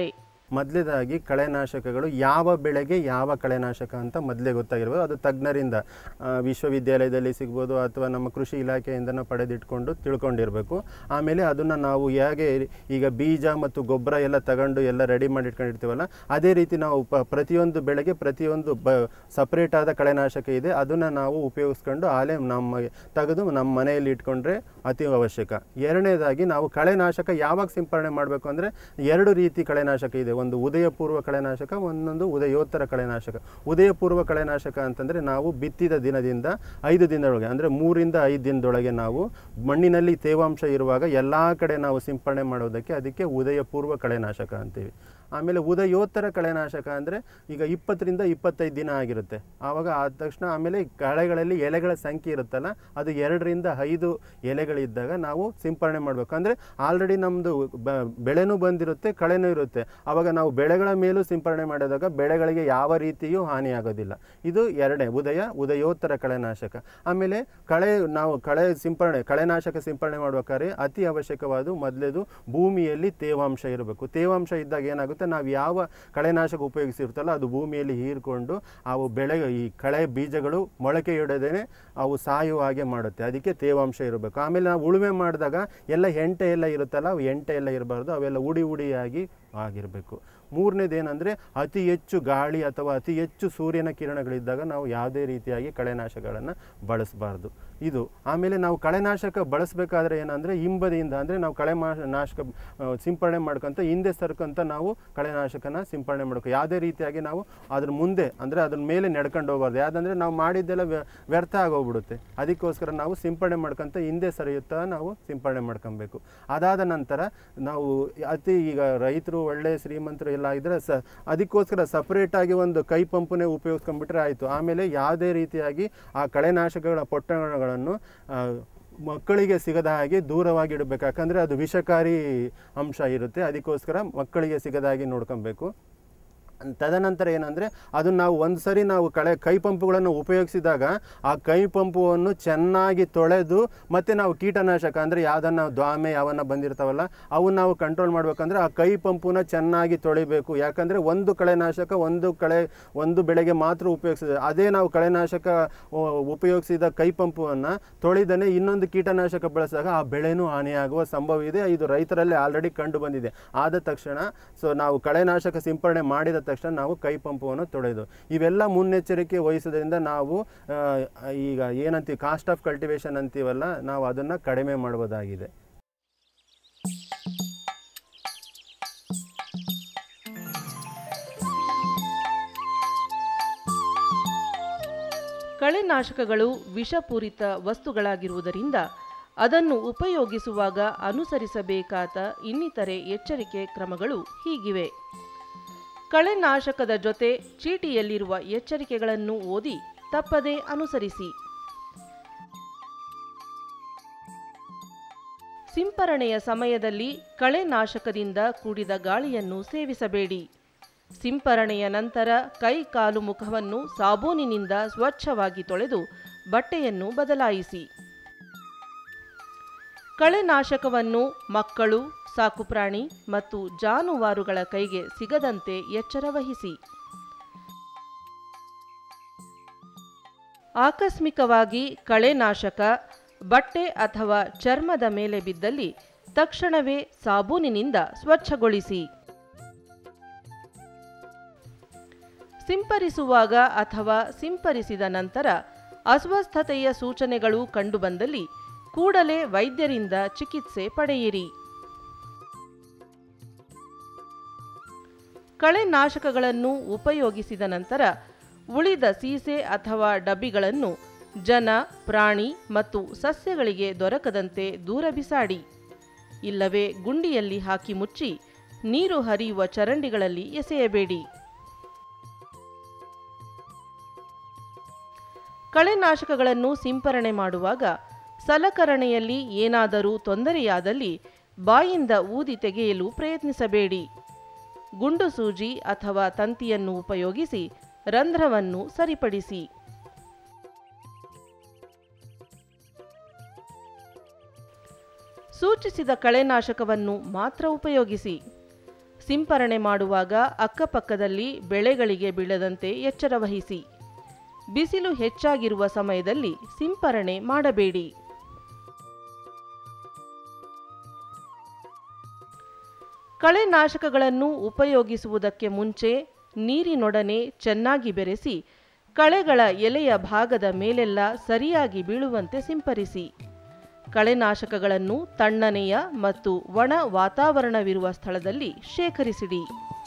ಮೊದಲೇದಾಗಿ ಕಳೆನಾಶಕಗಳು ಯಾವ ಬೆಳೆಗೆ ಯಾವ ಕಳೆನಾಶಕ ಅಂತ ಮೊದಲೇ ಗೊತ್ತಾಗಿರ್ಬೋದು. ಅದು ತಜ್ಞರಿಂದ ವಿಶ್ವವಿದ್ಯಾಲಯದಲ್ಲಿ ಸಿಗ್ಬೋದು ಅಥವಾ ನಮ್ಮ ಕೃಷಿ ಇಲಾಖೆಯಿಂದ ಪಡೆದಿಟ್ಕೊಂಡು ತಿಳ್ಕೊಂಡಿರಬೇಕು. ಆಮೇಲೆ ಅದನ್ನು ನಾವು ಹೇಗೆ ಈಗ ಬೀಜ ಮತ್ತು ಗೊಬ್ಬರ ಎಲ್ಲ ತಗೊಂಡು ಎಲ್ಲ ರೆಡಿ ಮಾಡಿ ಇಟ್ಕೊಂಡಿರ್ತೀವಲ್ಲ, ಅದೇ ರೀತಿ ನಾವು ಪ ಪ್ರತಿಯೊಂದು ಬೆಳೆಗೆ ಪ್ರತಿಯೊಂದು ಬ ಸಪ್ರೇಟ್ ಆದ ಕಳೆನಾಶಕ ಇದೆ. ಅದನ್ನು ನಾವು ಉಪಯೋಗಿಸ್ಕೊಂಡು ಆಲೆ ನಮ್ಮ ತೆಗೆದು ನಮ್ಮ ಮನೆಯಲ್ಲಿ ಇಟ್ಕೊಂಡ್ರೆ ಅತಿ ಅವಶ್ಯಕ. ಎರಡನೇದಾಗಿ ನಾವು ಕಳೆನಾಶಕ ಯಾವಾಗ ಸಿಂಪರಣೆ ಮಾಡಬೇಕು ಅಂದರೆ ಎರಡು ರೀತಿ ಕಳೆನಾಶಕ ಇದೆ. ಒಂದು ಉದಯಪೂರ್ವ ಕಳೆನಾಶಕ, ಒಂದೊಂದು ಉದಯೋತ್ತರ ಕಳೆನಾಶಕ. ಉದಯಪೂರ್ವ ಕಳೆನಾಶಕ ಅಂತಂದರೆ ನಾವು ಬಿತ್ತಿದ ದಿನದಿಂದ ಐದು ದಿನದೊಳಗೆ ಅಂದರೆ ಮೂರಿಂದ ಐದು ದಿನದೊಳಗೆ ನಾವು ಮಣ್ಣಿನಲ್ಲಿ ತೇವಾಂಶ ಇರುವಾಗ ಎಲ್ಲ ಕಡೆ ನಾವು ಸಿಂಪರಣೆ ಮಾಡೋದಕ್ಕೆ ಅದಕ್ಕೆ ಉದಯಪೂರ್ವ ಕಳೆನಾಶಕ ಅಂತೀವಿ. ಆಮೇಲೆ ಉದಯೋತ್ತರ ಕಳೆನಾಶಕ ಅಂದರೆ ಈಗ ಇಪ್ಪತ್ತರಿಂದ ಇಪ್ಪತ್ತೈದು ದಿನ ಆಗಿರುತ್ತೆ. ಆವಾಗ ಆದ ತಕ್ಷಣ ಆಮೇಲೆ ಕಳೆಗಳಲ್ಲಿ ಎಲೆಗಳ ಸಂಖ್ಯೆ ಇರುತ್ತಲ್ಲ, ಅದು ಎರಡರಿಂದ ಐದು ಎಲೆಗಳಿದ್ದಾಗ ನಾವು ಸಿಂಪರಣೆ ಮಾಡಬೇಕು. ಅಂದರೆ ಆಲ್ರೆಡಿ ನಮ್ಮದು ಬ ಬೆಳೆನೂ ಬಂದಿರುತ್ತೆ, ಕಳೆನೂ ಇರುತ್ತೆ. ಆವಾಗ ನಾವು ಬೆಳೆಗಳ ಮೇಲೂ ಸಿಂಪರಣೆ ಮಾಡಿದಾಗ ಬೆಳೆಗಳಿಗೆ ಯಾವ ರೀತಿಯೂ ಹಾನಿಯಾಗೋದಿಲ್ಲ. ಇದು ಎರಡನೇ ಉದಯ ಉದಯೋತ್ತರ ಕಳೆನಾಶಕ. ಆಮೇಲೆ ಕಳೆ ನಾವು ಕಳೆ ಸಿಂಪರಣೆ ಕಳೆನಾಶಕ ಸಿಂಪರಣೆ ಮಾಡ್ಬೇಕಾದ್ರೆ ಅತಿ ಅವಶ್ಯಕವಾದ ಮೊದಲೇದು ಭೂಮಿಯಲ್ಲಿ ತೇವಾಂಶ ಇರಬೇಕು. ತೇವಾಂಶ ಇದ್ದಾಗ ಏನಾಗುತ್ತೆ, ನಾವು ಯಾವ ಕಳೆನಾಶಕ ಉಪಯೋಗಿಸಿರ್ತಲ್ಲ ಅದು ಭೂಮಿಯಲ್ಲಿ ಹೀರ್ಕೊಂಡು ಅವು ಬೆಳೆ ಈ ಕಳೆ ಬೀಜಗಳು ಮೊಳಕೆಯೊಡೆದೇನೆ ಅವು ಸಾಯುವ ಹಾಗೆ ಮಾಡುತ್ತೆ. ಅದಕ್ಕೆ ತೇವಾಂಶ ಇರಬೇಕು. ಆಮೇಲೆ ನಾವು ಉಳುಮೆ ಮಾಡಿದಾಗ ಎಲ್ಲ ಹೆಂಟೆ ಎಲ್ಲ ಇರುತ್ತಲ್ಲ, ಅವು ಹೆಂಟೆ ಎಲ್ಲ ಇರಬಾರ್ದು, ಅವೆಲ್ಲ ಉಡಿ ಉಡಿಯಾಗಿ ಆಗಿರಬೇಕು. ಮೂರನೇದೇನೆಂದರೆ ಅತಿ ಹೆಚ್ಚು ಗಾಳಿ ಅಥವಾ ಅತಿ ಹೆಚ್ಚು ಸೂರ್ಯನ ಕಿರಣಗಳಿದ್ದಾಗ ನಾವು ಯಾವುದೇ ರೀತಿಯಾಗಿ ಕಳೆನಾಶಕಗಳನ್ನು ಬಳಸಬಾರ್ದು. ಇದು ಆಮೇಲೆ ನಾವು ಕಳೆನಾಶಕ ಬಳಸಬೇಕಾದ್ರೆ ಏನಂದರೆ ಹಿಂಬದಿಯಿಂದ ಅಂದರೆ ನಾವು ಕಳೆ ಮಾ ನಾಶಕ ಸಿಂಪರಣೆ ಮಾಡ್ಕೊಂತ ಹಿಂದೆ ಸರ್ಕೊಂತ ನಾವು ಕಳೆನಾಶಕನ ಸಿಂಪರಣೆ ಮಾಡಬೇಕು. ಯಾವುದೇ ರೀತಿಯಾಗಿ ನಾವು ಅದ್ರ ಮುಂದೆ ಅಂದರೆ ಅದ್ರ ಮೇಲೆ ನಡ್ಕೊಂಡು ಹೋಗಬಾರ್ದು. ಯಾವುದಂದರೆ ನಾವು ಮಾಡಿದ್ದೆಲ್ಲ ವ್ಯರ್ಥ ಆಗೋಗ್ಬಿಡುತ್ತೆ. ಅದಕ್ಕೋಸ್ಕರ ನಾವು ಸಿಂಪರಣೆ ಮಾಡ್ಕೊಂತ ಹಿಂದೆ ಸರಿಯುತ್ತಾ ನಾವು ಸಿಂಪರಣೆ ಮಾಡ್ಕೊಬೇಕು. ಅದಾದ ನಂತರ ನಾವು ಅತಿ ಈಗ ರೈತರು ಒಳ್ಳೆ ಶ್ರೀಮಂತರು ಎಲ್ಲ ಇದ್ದರೆ ಸ ಅದಕ್ಕೋಸ್ಕರ ಸಪ್ರೇಟಾಗಿ ಒಂದು ಕೈ ಪಂಪನ್ನೇ ಉಪಯೋಗಿಸ್ಕೊಂಡ್ಬಿಟ್ರೆ ಆಯಿತು. ಆಮೇಲೆ ಯಾವುದೇ ರೀತಿಯಾಗಿ ಆ ಕಳೆನಾಶಕಗಳ ಪೊಟ್ಟಣಗಳನ್ನು ಮಕ್ಕಳಿಗೆ ಸಿಗದ ಹಾಗೆ ದೂರವಾಗಿ ಇಡಬೇಕು. ಯಾಕಂದರೆ ಅದು ವಿಷಕಾರಿ ಅಂಶ ಇರುತ್ತೆ. ಅದಕ್ಕೋಸ್ಕರ ಮಕ್ಕಳಿಗೆ ಸಿಗದ ಹಾಗೆ ನೋಡ್ಕೊಬೇಕು. ತದನಂತರ ಏನಂದರೆ ಅದನ್ನು ನಾವು ಒಂದು ಸರಿ ನಾವು ಕಳೆ ಕೈ ಪಂಪುಗಳನ್ನು ಉಪಯೋಗಿಸಿದಾಗ ಆ ಕೈ ಪಂಪುವನ್ನು ಚೆನ್ನಾಗಿ ತೊಳೆದು ಮತ್ತು ನಾವು ಕೀಟನಾಶಕ ಅಂದರೆ ಯಾವುದನ್ನು ದ್ವಾಮೆ ಯಾವನ್ನ ಬಂದಿರ್ತಾವಲ್ಲ ಅವು ನಾವು ಕಂಟ್ರೋಲ್ ಮಾಡಬೇಕಂದ್ರೆ ಆ ಕೈ ಪಂಪುನ ಚೆನ್ನಾಗಿ ತೊಳಿಬೇಕು. ಯಾಕಂದರೆ ಒಂದು ಕಳೆನಾಶಕ ಒಂದು ಕಳೆ ಒಂದು ಬೆಳೆಗೆ ಮಾತ್ರ ಉಪಯೋಗಿಸಿದೆ. ಅದೇ ನಾವು ಕಳೆನಾಶಕ ಉಪಯೋಗಿಸಿದ ಕೈ ಪಂಪುವನ್ನು ತೊಳೆದನೇ ಇನ್ನೊಂದು ಕೀಟನಾಶಕ ಬಳಸಿದಾಗ ಆ ಬೆಳೆನೂ ಹಾನಿಯಾಗುವ ಸಂಭವ ಇದೆ. ಇದು ರೈತರಲ್ಲಿ ಆಲ್ರೆಡಿ ಕಂಡು ಬಂದಿದೆ. ಆದ ತಕ್ಷಣ ಸೊ ನಾವು ಕಳೆನಾಶಕ ಸಿಂಪರಣೆ ಮಾಡಿದ ತಕ್ಷಣ ನಾವು ಕೈ ಪಂಪವನ್ನು ತೊಳೆದು ಇವೆಲ್ಲ ಮುನ್ನೆಚ್ಚರಿಕೆ ವಹಿಸೋದ್ರಿಂದ ನಾವು ಈಗ ಏನಂತೀವಿ ಕಾಸ್ಟ್ ಆಫ್ ಕಲ್ಟಿವೇಶನ್ ಅಂತೀವಲ್ಲ, ನಾವು ಅದನ್ನು ಕಡಿಮೆ ಮಾಡಬಹುದಾಗಿದೆ. ಕಳೆನಾಶಕಗಳು ವಿಷಪೂರಿತ ವಸ್ತುಗಳಾಗಿರುವುದರಿಂದ ಅದನ್ನು ಉಪಯೋಗಿಸುವಾಗ ಅನುಸರಿಸಬೇಕಾದ ಇನ್ನಿತರೆ ಎಚ್ಚರಿಕೆ ಕ್ರಮಗಳು ಹೀಗಿವೆ. ಕಳೆನಾಶಕದ ಜೊತೆ ಚೀಟಿಯಲ್ಲಿರುವ ಎಚ್ಚರಿಕೆಗಳನ್ನು ಓದಿ ತಪ್ಪದೇ ಅನುಸರಿಸಿ. ಸಿಂಪರಣೆಯ ಸಮಯದಲ್ಲಿ ಕಳೆನಾಶಕದಿಂದ ಕೂಡಿದ ಗಾಳಿಯನ್ನು ಸೇವಿಸಬೇಡಿ. ಸಿಂಪರಣೆಯ ನಂತರ ಕೈ ಕಾಲು ಮುಖವನ್ನು ಸಾಬೂನಿನಿಂದ ಸ್ವಚ್ಛವಾಗಿ ತೊಳೆದು ಬಟ್ಟೆಯನ್ನು ಬದಲಾಯಿಸಿ. ಕಳೆನಾಶಕವನ್ನು ಮಕ್ಕಳು, ಸಾಕುಪ್ರಾಣಿ ಮತ್ತು ಜಾನುವಾರುಗಳ ಕೈಗೆ ಸಿಗದಂತೆ ಎಚ್ಚರ ವಹಿಸಿ. ಆಕಸ್ಮಿಕವಾಗಿ ಕಳೆನಾಶಕ ಬಟ್ಟೆ ಅಥವಾ ಚರ್ಮದ ಮೇಲೆ ಬಿದ್ದಲ್ಲಿ ತಕ್ಷಣವೇ ಸಾಬೂನಿನಿಂದ ಸ್ವಚ್ಛಗೊಳಿಸಿ. ಸಿಂಪರಿಸುವಾಗ ಅಥವಾ ಸಿಂಪರಿಸಿದ ನಂತರ ಅಸ್ವಸ್ಥತೆಯ ಸೂಚನೆಗಳು ಕಂಡುಬಂದಲ್ಲಿ ಕೂಡಲೇ ವೈದ್ಯರಿಂದ ಚಿಕಿತ್ಸೆ ಪಡೆಯಿರಿ. ಕಳೆನಾಶಕಗಳನ್ನು ಉಪಯೋಗಿಸಿದ ನಂತರ ಉಳಿದ ಸೀಸೆ ಅಥವಾ ಡಬ್ಬಿಗಳನ್ನು ಜನ, ಪ್ರಾಣಿ ಮತ್ತು ಸಸ್ಯಗಳಿಗೆ ದೊರಕದಂತೆ ದೂರ ಬಿಸಾಡಿ. ಇಲ್ಲವೇ ಗುಂಡಿಯಲ್ಲಿ ಹಾಕಿ ಮುಚ್ಚಿ ನೀರು ಹರಿಯುವ ಚರಂಡಿಗಳಲ್ಲಿ ಎಸೆಯಬೇಡಿ. ಕಳೆನಾಶಕಗಳನ್ನು ಸಿಂಪರಣೆ ಮಾಡುವಾಗ ಸಲಕರಣೆಯಲ್ಲಿ ಏನಾದರೂ ತೊಂದರೆಯಾದಲ್ಲಿ ಬಾಯಿಂದ ಊದಿ ತೆಗೆಯಲು ಪ್ರಯತ್ನಿಸಬೇಡಿ. ಗುಂಡು ಸೂಜಿ ಅಥವಾ ತಂತಿಯನ್ನು ಉಪಯೋಗಿಸಿ ರಂಧ್ರವನ್ನು ಸರಿಪಡಿಸಿ. ಸೂಚಿಸಿದ ಕಳೆನಾಶಕವನ್ನು ಮಾತ್ರ ಉಪಯೋಗಿಸಿ. ಸಿಂಪರಣೆ ಮಾಡುವಾಗ ಅಕ್ಕಪಕ್ಕದಲ್ಲಿ ಬೆಳೆಗಳಿಗೆ ಬೀಳದಂತೆ ಎಚ್ಚರ ವಹಿಸಿ. ಬಿಸಿಲು ಹೆಚ್ಚಾಗಿರುವ ಸಮಯದಲ್ಲಿ ಸಿಂಪರಣೆ ಮಾಡಬೇಡಿ. ಕಳೆನಾಶಕಗಳನ್ನು ಉಪಯೋಗಿಸುವುದಕ್ಕೆ ಮುಂಚೆ ನೀರಿನೊಡನೆ ಚೆನ್ನಾಗಿ ಬೆರೆಸಿ ಕಳೆಗಳ ಎಲೆಯ ಭಾಗದ ಮೇಲೆಲ್ಲ ಸರಿಯಾಗಿ ಬೀಳುವಂತೆ ಸಿಂಪರಿಸಿ. ಕಳೆನಾಶಕಗಳನ್ನು ತಣ್ಣನೆಯ ಮತ್ತು ಒಣ ವಾತಾವರಣವಿರುವ ಸ್ಥಳದಲ್ಲಿ ಶೇಖರಿಸಿಡಿ.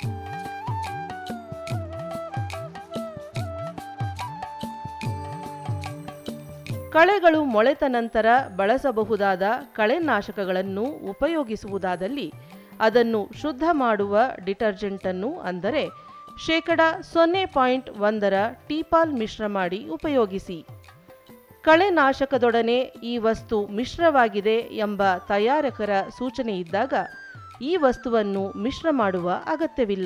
ಕಳೆಗಳು ಮೊಳೆತ ನಂತರ ಬಳಸಬಹುದಾದ ಕಳೆನಾಶಕಗಳನ್ನು ಉಪಯೋಗಿಸುವುದಾದಲ್ಲಿ ಅದನ್ನು ಶುದ್ಧ ಮಾಡುವ ಡಿಟರ್ಜೆಂಟನ್ನು ಅಂದರೆ ಶೇಕಡ ಸೊನ್ನೆ ಪಾಯಿಂಟ್ ಒಂದರ ಟೀಪಾಲ್ ಮಿಶ್ರ ಮಾಡಿ ಉಪಯೋಗಿಸಿ. ಕಳೆನಾಶಕದೊಡನೆ ಈ ವಸ್ತು ಮಿಶ್ರವಾಗಿದೆ ಎಂಬ ತಯಾರಕರ ಸೂಚನೆ ಇದ್ದಾಗ ಈ ವಸ್ತುವನ್ನು ಮಿಶ್ರ ಮಾಡುವ ಅಗತ್ಯವಿಲ್ಲ.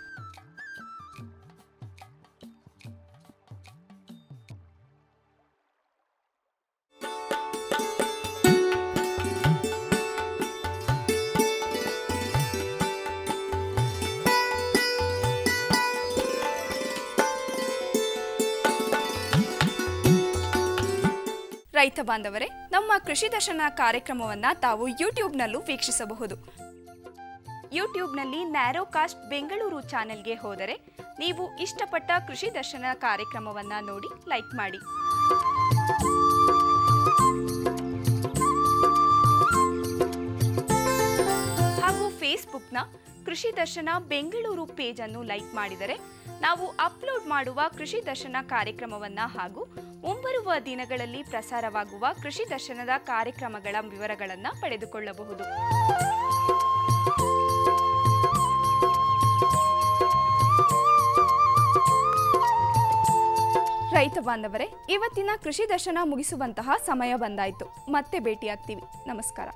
ರೈತ ಬಾಂಧವರೇ, ನಮ್ಮ ಕೃಷಿ ದರ್ಶನ ಕಾರ್ಯಕ್ರಮವನ್ನು ತಾವು ಯೂಟ್ಯೂಬ್ನಲ್ಲೂ ವೀಕ್ಷಿಸಬಹುದು. ಯೂಟ್ಯೂಬ್ನಲ್ಲಿ ನ್ಯಾರೋ ಕಾಸ್ಟ್ ಬೆಂಗಳೂರು ಚಾನೆಲ್ಗೆ ಹೋದರೆ ನೀವು ಇಷ್ಟಪಟ್ಟ ಕೃಷಿ ದರ್ಶನ ಕಾರ್ಯಕ್ರಮವನ್ನು ನೋಡಿ ಲೈಕ್ ಮಾಡಿ. ಹಾಗೂ ಫೇಸ್ಬುಕ್ನ ಕೃಷಿ ದರ್ಶನ ಬೆಂಗಳೂರು ಪೇಜ್ ಅನ್ನು ಲೈಕ್ ಮಾಡಿದರೆ ನಾವು ಅಪ್ಲೋಡ್ ಮಾಡುವ ಕೃಷಿ ದರ್ಶನ ಕಾರ್ಯಕ್ರಮವನ್ನು ಹಾಗೂ ಮುಂಬರುವ ದಿನಗಳಲ್ಲಿ ಪ್ರಸಾರವಾಗುವ ಕೃಷಿ ದರ್ಶನದ ಕಾರ್ಯಕ್ರಮಗಳ ವಿವರಗಳನ್ನು ಪಡೆದುಕೊಳ್ಳಬಹುದು. ರೈತ ಬಾಂಧವರೇ, ಇವತ್ತಿನ ಕೃಷಿ ದರ್ಶನ ಮುಗಿಸುವಂತಹ ಸಮಯ ಬಂದಾಯಿತು. ಮತ್ತೆ ಭೇಟಿಯಾಗ್ತೀವಿ. ನಮಸ್ಕಾರ.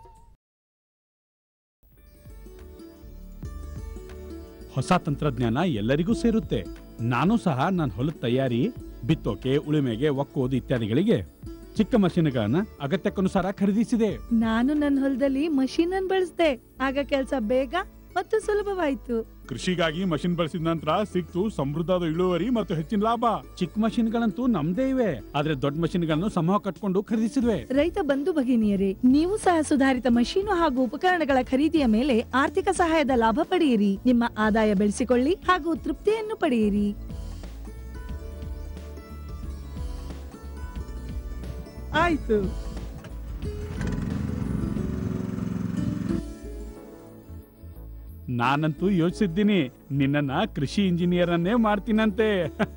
ಹೊಸ ತಂತ್ರಜ್ಞಾನ ಎಲ್ಲರಿಗೂ ಸೇರುತ್ತೆ. ನಾನು ಸಹ ನನ್ನ ಹೊಲದ ತಯಾರಿ, ಬಿತ್ತೋಕೆ, ಉಳುಮೆಗೆ, ಒಕ್ಕೋದು ಇತ್ಯಾದಿಗಳಿಗೆ ಚಿಕ್ಕ ಮಷೀನ್ಗಳನ್ನ ಅಗತ್ಯಕ್ಕನುಸಾರ ಖರೀದಿಸಿದೆ. ನಾನು ನನ್ನ ಹೊಲದಲ್ಲಿ ಮಷೀನ್ ಅನ್ನು ಬಳಸಿದೆ. ಆಗ ಕೆಲಸ ಬೇಗ ಮತ್ತು ಸುಲಭವಾಯಿತು. ಕೃಷಿಗಾಗಿ ಮಷಿನ್ ಬಳಸಿದ ನಂತರ ಸಿಕ್ತು ಸಮೃದ್ಧದ ಇಳುವರಿ ಮತ್ತು ಹೆಚ್ಚಿನ ಲಾಭ. ಚಿಕ್ಕ ಮಷಿನ್ಗಳಂತೂ ನಮ್ದೇ ಇವೆ, ಆದ್ರೆ ದೊಡ್ಡ ಮಷಿನ್ಗಳನ್ನು ಸಮೂಹ ಕಟ್ಕೊಂಡು ಖರೀದಿಸಿದ್ವಿ. ರೈತ ಬಂಧು ಭಗಿನಿಯರೇ, ನೀವು ಸಹ ಸುಧಾರಿತ ಮಷೀನು ಹಾಗೂ ಉಪಕರಣಗಳ ಖರೀದಿಯ ಮೇಲೆ ಆರ್ಥಿಕ ಸಹಾಯದ ಲಾಭ ಪಡೆಯಿರಿ. ನಿಮ್ಮ ಆದಾಯ ಬೆಳೆಸಿಕೊಳ್ಳಿ ಹಾಗೂ ತೃಪ್ತಿಯನ್ನು ಪಡೆಯಿರಿ. ಆಯ್ತು. ನಾನಂತೂ ಯೋಚಿಸಿದ್ದೀನಿ, ನಿನ್ನನ್ನ ಕೃಷಿ ಇಂಜಿನಿಯರ್ ಅನ್ನೇ ಮಾಡ್ತೀನಂತೆ.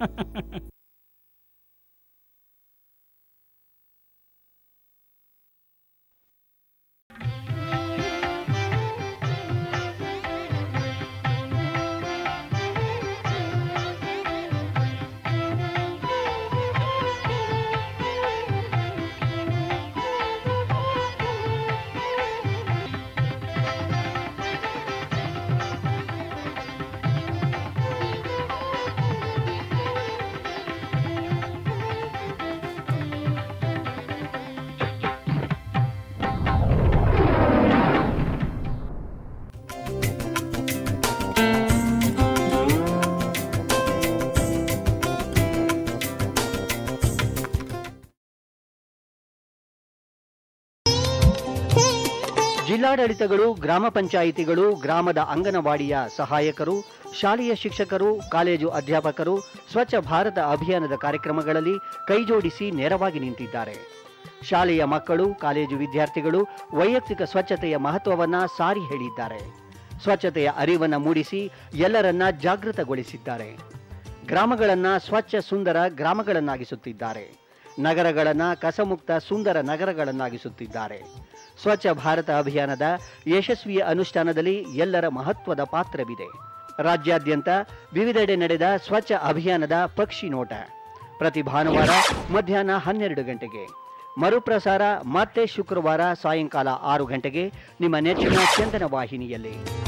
ಜಿಲ್ಲಾಡಳಿತಗಳು, ಗ್ರಾಮ ಪಂಚಾಯಿತಿಗಳು, ಗ್ರಾಮದ ಅಂಗನವಾಡಿಯ ಸಹಾಯಕರು, ಶಾಲೆಯ ಶಿಕ್ಷಕರು, ಕಾಲೇಜು ಅಧ್ಯಾಪಕರು ಸ್ವಚ್ಛ ಭಾರತ ಅಭಿಯಾನದ ಕಾರ್ಯಕ್ರಮಗಳಲ್ಲಿ ಕೈಜೋಡಿಸಿ ನೆರವಾಗಿ ನಿಂತಿದ್ದಾರೆ. ಶಾಲೆಯ ಮಕ್ಕಳು, ಕಾಲೇಜು ವಿದ್ಯಾರ್ಥಿಗಳು ವೈಯಕ್ತಿಕ ಸ್ವಚ್ಛತೆಯ ಮಹತ್ವವನ್ನ ಸಾರಿ ಹೇಳಿದ್ದಾರೆ. ಸ್ವಚ್ಛತೆಯ ಅರಿವನ್ನು ಮೂಡಿಸಿ ಎಲ್ಲರನ್ನ ಜಾಗೃತಗೊಳಿಸಿದ್ದಾರೆ. ಗ್ರಾಮಗಳನ್ನ ಸ್ವಚ್ಛ ಸುಂದರ ಗ್ರಾಮಗಳನ್ನಾಗಿಸುತ್ತಿದ್ದಾರೆ. ನಗರಗಳನ್ನ ಕಸಮುಕ್ತ ಸುಂದರ ನಗರಗಳನ್ನಾಗಿಸುತ್ತಿದ್ದಾರೆ. ಸ್ವಚ್ಛ ಭಾರತ ಅಭಿಯಾನದ ಯಶಸ್ವಿಯ ಅನುಷ್ಠಾನದಲ್ಲಿ ಎಲ್ಲರ ಮಹತ್ವದ ಪಾತ್ರವಿದೆ. ರಾಜ್ಯಾದ್ಯಂತ ವಿವಿಧೆಡೆ ನಡೆದ ಸ್ವಚ್ಛ ಅಭಿಯಾನದ ಪಕ್ಷಿ ನೋಟ ಪ್ರತಿ ಭಾನುವಾರ ಮಧ್ಯಾಹ್ನ ಹನ್ನೆರಡು ಗಂಟೆಗೆ, ಮರುಪ್ರಸಾರ ಮತ್ತೆ ಶುಕ್ರವಾರ ಸಾಯಂಕಾಲ ಆರು ಗಂಟೆಗೆ ನಿಮ್ಮ ನೆಚ್ಚಿನ ಚಂದನ ವಾಹಿನಿಯಲ್ಲಿ.